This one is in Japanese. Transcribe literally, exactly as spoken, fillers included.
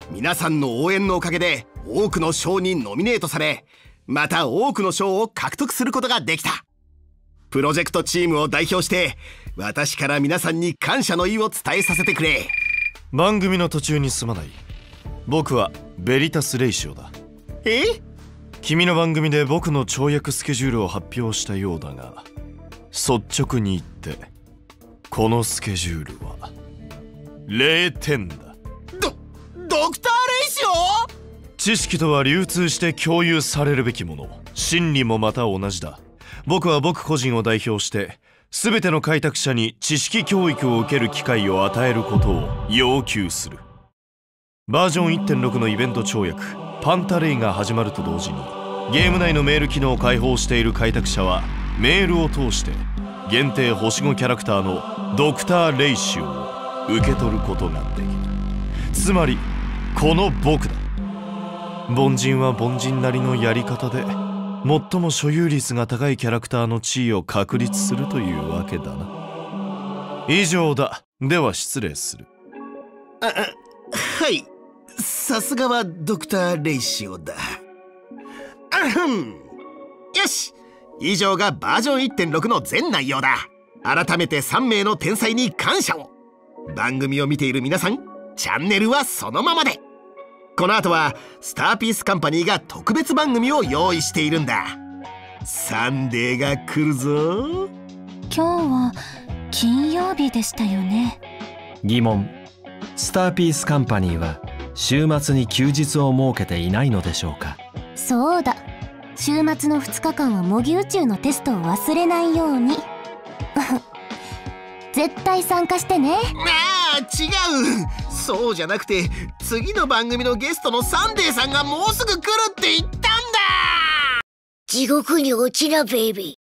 皆さんの応援のおかげで多くの賞にノミネートされ、また多くの賞を獲得することができた。プロジェクトチームを代表して私から皆さんに感謝の意を伝えさせてくれ。 番組の途中にすまない。僕はベリタス・レイシオだ。 え？ 君の番組で僕の跳躍スケジュールを発表したようだが、率直に言ってこのスケジュールはれいてんだ。 ドドクター・レイシオ？ 知識とは流通して共有されるべきもの。真理もまた同じだ。僕は僕個人を代表して全ての開拓者に知識教育を受ける機会を与えることを要求する。バージョン いってんろく のイベント跳躍パンタレイが始まると同時に、ゲーム内のメール機能を開放している開拓者はメールを通して限定星ごキャラクターのドクター・レイシオを受け取ることができる。つまりこの僕だ。凡人は凡人なりのやり方で最も所有率が高いキャラクターの地位を確立するというわけだな。以上だ。では失礼する。 あ、はい、さすがはドクター・レイシオだ。あふん。よし、以上がバージョン いってんろく の全内容だ。改めてさんめいの天才に感謝を。番組を見ている皆さん、チャンネルはそのままで。この後はスターピースカンパニーが特別番組を用意しているんだ。サンデーが来るぞ。 今日は金曜日でしたよね。 疑問。スターピースカンパニーは週末に休日を設けていないのでしょうか。 そうだ、週末のふつかかんは模擬宇宙のテストを忘れないように絶対参加してね。 ああ、違う。そうじゃなくて、次の番組のゲストのサンデーさんがもうすぐ来るって言ったんだ。 地獄に落ちなベイビー。